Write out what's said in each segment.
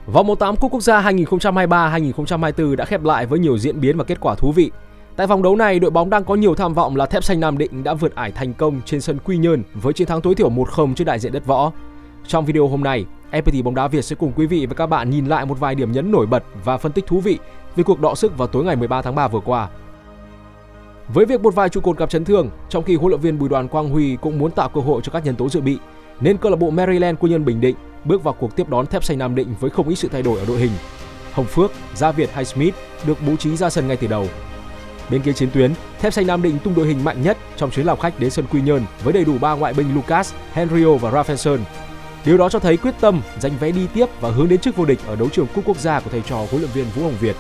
Vòng 1/8 Cúp Quốc gia 2023-2024 đã khép lại với nhiều diễn biến và kết quả thú vị. Tại vòng đấu này, đội bóng đang có nhiều tham vọng là Thép Xanh Nam Định đã vượt ải thành công trên sân Quy Nhơn với chiến thắng tối thiểu 1-0 trước đại diện đất Võ. Trong video hôm nay, FPT Bóng đá Việt sẽ cùng quý vị và các bạn nhìn lại một vài điểm nhấn nổi bật và phân tích thú vị về cuộc đọ sức vào tối ngày 13 tháng 3 vừa qua. Với việc một vài trụ cột gặp chấn thương, trong khi huấn luyện viên Bùi Đoàn Quang Huy cũng muốn tạo cơ hội cho các nhân tố dự bị, nên câu lạc bộ Maryland Quy Nhơn Bình Định bước vào cuộc tiếp đón Thép Xanh Nam Định với không ít sự thay đổi ở đội hình. Hồng Phước, Gia Việt hay Smith được bố trí ra sân ngay từ đầu. Bên kia chiến tuyến, Thép Xanh Nam Định tung đội hình mạnh nhất trong chuyến làm khách đến sân Quy Nhơn với đầy đủ 3 ngoại binh Lucas, Henrio và Rafaelson. Điều đó cho thấy quyết tâm giành vé đi tiếp và hướng đến chức vô địch ở đấu trường Cúp Quốc gia của thầy trò huấn luyện viên Vũ Hồng Việt.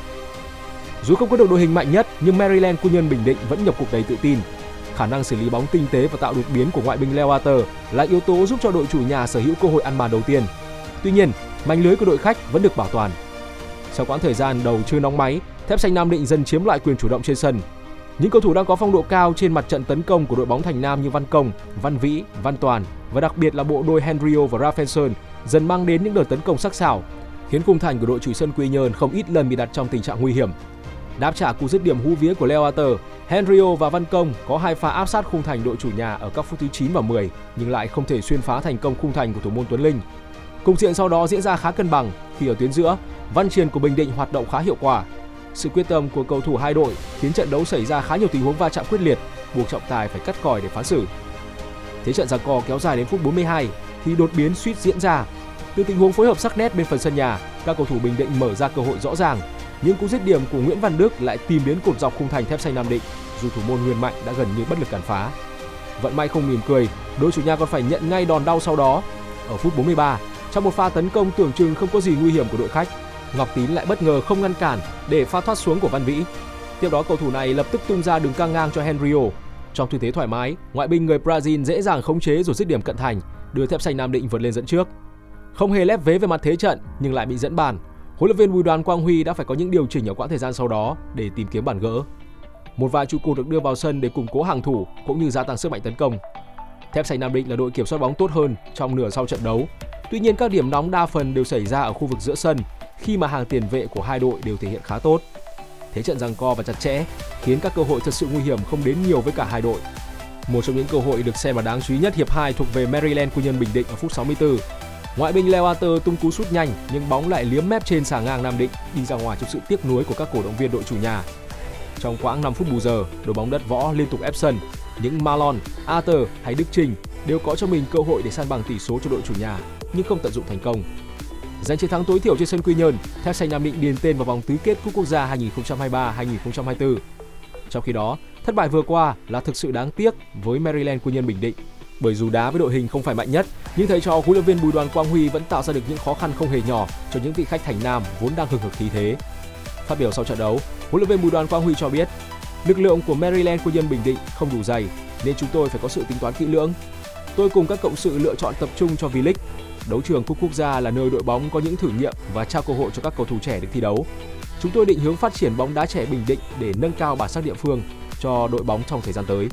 Dù không có được đội hình mạnh nhất, nhưng Maryland Quy Nhơn Bình Định vẫn nhập cuộc đầy tự tin. Khả năng xử lý bóng tinh tế và tạo đột biến của ngoại binh Leo Arthur là yếu tố giúp cho đội chủ nhà sở hữu cơ hội ăn bàn đầu tiên. Tuy nhiên, mảnh lưới của đội khách vẫn được bảo toàn. Sau quãng thời gian đầu chưa nóng máy, Thép Xanh Nam Định dần chiếm lại quyền chủ động trên sân. Những cầu thủ đang có phong độ cao trên mặt trận tấn công của đội bóng Thành Nam như Văn Công, Văn Vĩ, Văn Toàn và đặc biệt là bộ đôi Henrio và Rafaelson dần mang đến những đợt tấn công sắc sảo, khiến khung thành của đội chủ sân Quy Nhơn không ít lần bị đặt trong tình trạng nguy hiểm. Đáp trả cú dứt điểm hú vía của Leo Arthur, Henrio và Văn Công có hai pha áp sát khung thành đội chủ nhà ở các phút thứ 9 và 10 nhưng lại không thể xuyên phá thành công khung thành của thủ môn Tuấn Linh. Cục diện sau đó diễn ra khá cân bằng khi ở tuyến giữa, Văn Triền của Bình Định hoạt động khá hiệu quả. Sự quyết tâm của cầu thủ hai đội khiến trận đấu xảy ra khá nhiều tình huống va chạm quyết liệt, buộc trọng tài phải cắt còi để phán xử. Thế trận giằng co kéo dài đến phút 42 thì đột biến suýt diễn ra. Từ tình huống phối hợp sắc nét bên phần sân nhà, các cầu thủ Bình Định mở ra cơ hội rõ ràng, nhưng cú dứt điểm của Nguyễn Văn Đức lại tìm đến cột dọc khung thành Thép Xanh Nam Định, dù thủ môn Nguyên Mạnh đã gần như bất lực cản phá. Vận may không mỉm cười, đội chủ nhà còn phải nhận ngay đòn đau sau đó. Ở phút 43, trong một pha tấn công tưởng chừng không có gì nguy hiểm của đội khách, Ngọc Tín lại bất ngờ không ngăn cản để pha thoát xuống của Văn Vĩ. Tiếp đó cầu thủ này lập tức tung ra đường căng ngang cho Henrio. Trong tư thế thoải mái, ngoại binh người Brazil dễ dàng khống chế rồi dứt điểm cận thành, đưa Thép Xanh Nam Định vượt lên dẫn trước. Không hề lép vế về mặt thế trận nhưng lại bị dẫn bàn. Huấn luyện viên Bùi Đoàn Quang Huy đã phải có những điều chỉnh ở quãng thời gian sau đó để tìm kiếm bàn gỡ. Một vài trụ cột được đưa vào sân để củng cố hàng thủ cũng như gia tăng sức mạnh tấn công. Thép Xanh Nam Định là đội kiểm soát bóng tốt hơn trong nửa sau trận đấu. Tuy nhiên các điểm nóng đa phần đều xảy ra ở khu vực giữa sân khi mà hàng tiền vệ của hai đội đều thể hiện khá tốt. Thế trận giằng co và chặt chẽ khiến các cơ hội thật sự nguy hiểm không đến nhiều với cả hai đội. Một trong những cơ hội được xem là đáng chú ý nhất hiệp 2 thuộc về Maryland Quy Nhơn Bình Định ở phút 64. Ngoại binh Leo Arthur tung cú sút nhanh nhưng bóng lại liếm mép trên xà ngang Nam Định đi ra ngoài trong sự tiếc nuối của các cổ động viên đội chủ nhà. Trong quãng 5 phút bù giờ, đội bóng đất Võ liên tục ép sân. Những Marlon, Arthur hay Đức Trình đều có cho mình cơ hội để san bằng tỷ số cho đội chủ nhà nhưng không tận dụng thành công. Giành chiến thắng tối thiểu trên sân Quy Nhơn, Thép Xanh Nam Định điền tên vào vòng tứ kết Cúp Quốc gia 2023-2024. Trong khi đó, thất bại vừa qua là thực sự đáng tiếc với Maryland Quy Nhơn Bình Định. Bởi dù đá với đội hình không phải mạnh nhất, nhưng thầy trò huấn luyện viên Bùi Đoàn Quang Huy vẫn tạo ra được những khó khăn không hề nhỏ cho những vị khách Thành Nam vốn đang hừng hực khí thế. Phát biểu sau trận đấu, huấn luyện viên Bùi Đoàn Quang Huy cho biết, lực lượng của Maryland Quy Nhơn Bình Định không đủ dày nên chúng tôi phải có sự tính toán kỹ lưỡng. Tôi cùng các cộng sự lựa chọn tập trung cho V-League. Đấu trường Cúp Quốc gia là nơi đội bóng có những thử nghiệm và trao cơ hội cho các cầu thủ trẻ được thi đấu. Chúng tôi định hướng phát triển bóng đá trẻ Bình Định để nâng cao bản sắc địa phương cho đội bóng trong thời gian tới.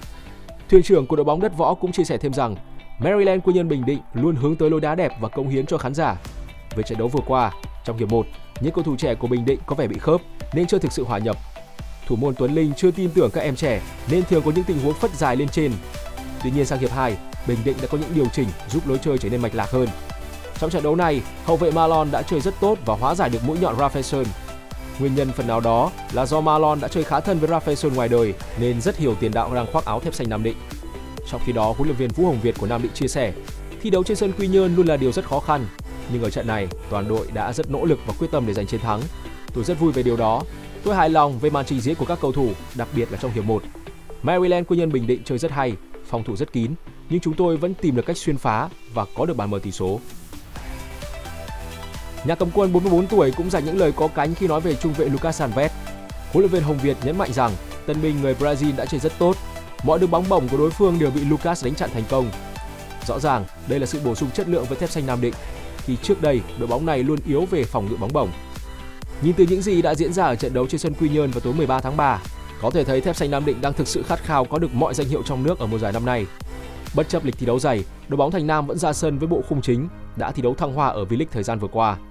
Thuyền trưởng của đội bóng đất Võ cũng chia sẻ thêm rằng Maryland Quy Nhơn Bình Định luôn hướng tới lối đá đẹp và cống hiến cho khán giả. Về trận đấu vừa qua, trong hiệp 1, những cầu thủ trẻ của Bình Định có vẻ bị khớp nên chưa thực sự hòa nhập. Thủ môn Tuấn Linh chưa tin tưởng các em trẻ nên thường có những tình huống phất dài lên trên. Tuy nhiên sang hiệp 2, Bình Định đã có những điều chỉnh giúp lối chơi trở nên mạch lạc hơn. Trong trận đấu này, hậu vệ Marlon đã chơi rất tốt và hóa giải được mũi nhọn Rafaelson. Nguyên nhân phần nào đó là do Marlon đã chơi khá thân với Rafaelson ngoài đời nên rất hiểu tiền đạo đang khoác áo Thép Xanh Nam Định. Trong khi đó, huấn luyện viên Vũ Hồng Việt của Nam Định chia sẻ, thi đấu trên sân Quy Nhơn luôn là điều rất khó khăn, nhưng ở trận này toàn đội đã rất nỗ lực và quyết tâm để giành chiến thắng. Tôi rất vui về điều đó. Tôi hài lòng về màn trình diễn của các cầu thủ, đặc biệt là trong hiệp 1. Maryland Quy Nhơn Bình Định chơi rất hay, phòng thủ rất kín, nhưng chúng tôi vẫn tìm được cách xuyên phá và có được bàn mở tỷ số. Nhà cầm quân 44 tuổi cũng dành những lời có cánh khi nói về trung vệ Lucas Sanvet. Huấn luyện viên Hồng Việt nhấn mạnh rằng tân binh người Brazil đã chơi rất tốt. Mọi đường bóng bổng của đối phương đều bị Lucas đánh chặn thành công. Rõ ràng đây là sự bổ sung chất lượng với Thép Xanh Nam Định, khi trước đây đội bóng này luôn yếu về phòng ngự bóng bổng. Nhìn từ những gì đã diễn ra ở trận đấu trên sân Quy Nhơn vào tối 13 tháng 3, có thể thấy Thép Xanh Nam Định đang thực sự khát khao có được mọi danh hiệu trong nước ở mùa giải năm nay. Bất chấp lịch thi đấu dày, đội bóng Thành Nam vẫn ra sân với bộ khung chính đã thi đấu thăng hoa ở V-League thời gian vừa qua.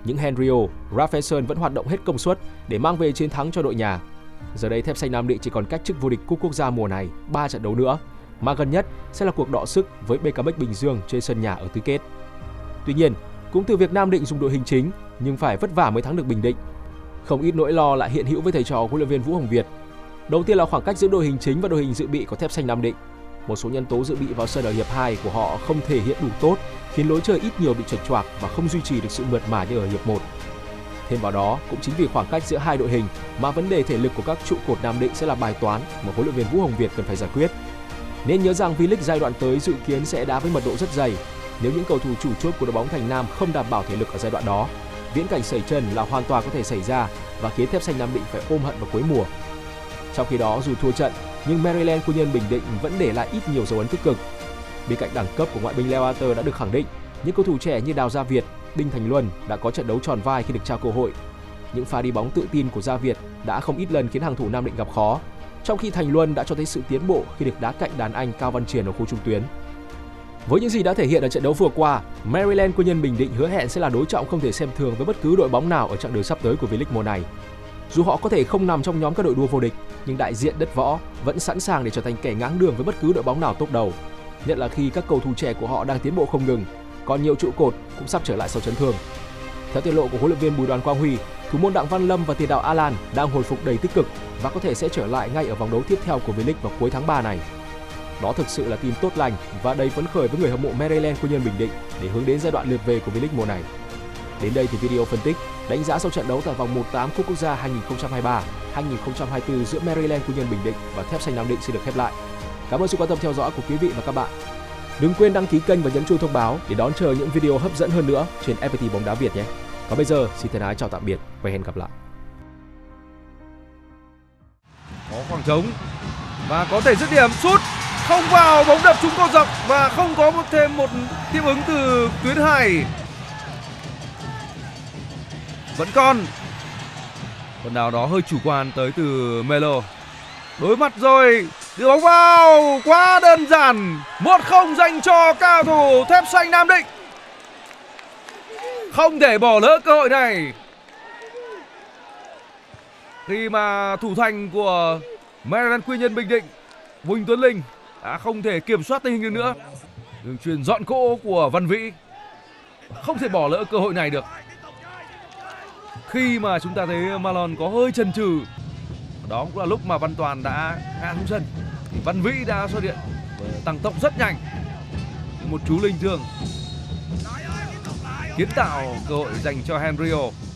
những Henrio, Rafaelson vẫn hoạt động hết công suất để mang về chiến thắng cho đội nhà. Giờ đây Thép Xanh Nam Định chỉ còn cách chức vô địch Cúp Quốc gia mùa này 3 trận đấu nữa, mà gần nhất sẽ là cuộc đọ sức với BKMX Bình Dương trên sân nhà ở tứ kết. Tuy nhiên, cũng từ việc Nam Định dùng đội hình chính nhưng phải vất vả mới thắng được Bình Định. Không ít nỗi lo lại hiện hữu với thầy trò huấn luyện viên Vũ Hồng Việt. Đầu tiên là khoảng cách giữa đội hình chính và đội hình dự bị của Thép Xanh Nam Định. Một số nhân tố dự bị vào sân ở hiệp 2 của họ không thể hiện đủ tốt, khiến lối chơi ít nhiều bị chệch choạc và không duy trì được sự mượt mà như ở hiệp 1. Thêm vào đó, cũng chính vì khoảng cách giữa hai đội hình mà vấn đề thể lực của các trụ cột Nam Định sẽ là bài toán mà huấn luyện viên Vũ Hồng Việt cần phải giải quyết. Nên nhớ rằng V-League giai đoạn tới dự kiến sẽ đá với mật độ rất dày. Nếu những cầu thủ chủ chốt của đội bóng Thành Nam không đảm bảo thể lực ở giai đoạn đó, viễn cảnh sẩy chân là hoàn toàn có thể xảy ra và khiến Thép Xanh Nam Định phải ôm hận vào cuối mùa. Trong khi đó, dù thua trận, nhưng Maryland Quy Nhơn Bình Định vẫn để lại ít nhiều dấu ấn tích cực. Bên cạnh đẳng cấp của ngoại binh Leo Arthur đã được khẳng định, những cầu thủ trẻ như Đào Gia Việt, Đinh Thành Luân đã có trận đấu tròn vai khi được trao cơ hội. Những pha đi bóng tự tin của Gia Việt đã không ít lần khiến hàng thủ Nam Định gặp khó, trong khi Thành Luân đã cho thấy sự tiến bộ khi được đá cạnh đàn anh Cao Văn Triển ở khu trung tuyến. Với những gì đã thể hiện ở trận đấu vừa qua, Maryland Quy Nhơn Bình Định hứa hẹn sẽ là đối trọng không thể xem thường với bất cứ đội bóng nào ở chặng đường sắp tới của V-League mùa này. Dù họ có thể không nằm trong nhóm các đội đua vô địch, nhưng đại diện đất võ vẫn sẵn sàng để trở thành kẻ ngáng đường với bất cứ đội bóng nào top đầu. Nhất là khi các cầu thủ trẻ của họ đang tiến bộ không ngừng, còn nhiều trụ cột cũng sắp trở lại sau chấn thương. Theo tiết lộ của huấn luyện viên Bùi Đoàn Quang Huy, thủ môn Đặng Văn Lâm và tiền đạo Alan đang hồi phục đầy tích cực và có thể sẽ trở lại ngay ở vòng đấu tiếp theo của V-League vào cuối tháng 3 này. Đó thực sự là tin tốt lành và đầy phấn khởi với người hâm mộ Maryland Quy Nhơn Bình Định để hướng đến giai đoạn lượt về của V-League mùa này. Đến đây thì video phân tích, đánh giá sau trận đấu tại vòng 1/8 Cúp Quốc gia 2023-2024 giữa Maryland Quy Nhơn Bình Định và Thép Xanh Nam Định sẽ được khép lại. Cảm ơn sự quan tâm theo dõi của quý vị và các bạn. Đừng quên đăng ký kênh và nhấn chuông thông báo để đón chờ những video hấp dẫn hơn nữa trên FPT Bóng Đá Việt nhé. Còn bây giờ, xin thân ái chào tạm biệt và hẹn gặp lại. Có khoảng trống và có thể dứt điểm, sút không vào, bóng đập trúng cầu dọc và không có thêm một tiếp ứng từ tuyến 2. Vẫn còn phần nào đó hơi chủ quan tới từ Melo. Đối mặt rồi, đưa bóng vào, quá đơn giản. 1-0 dành cho cao thủ Thép Xanh Nam Định. Không thể bỏ lỡ cơ hội này. Khi mà thủ thành của Maryland Quy Nhơn Bình Định, Huỳnh Tuấn Linh đã không thể kiểm soát tình hình được nữa. Đường chuyền dọn cỗ của Văn Vĩ, không thể bỏ lỡ cơ hội này được. Khi mà chúng ta thấy Marlon có hơi chần chừ, đó cũng là lúc mà Văn Toàn đã ngã xuống sân. Thì Văn Vĩ đã xuất hiện tăng tốc rất nhanh, một chú linh thương kiến tạo cơ hội dành cho Henrio.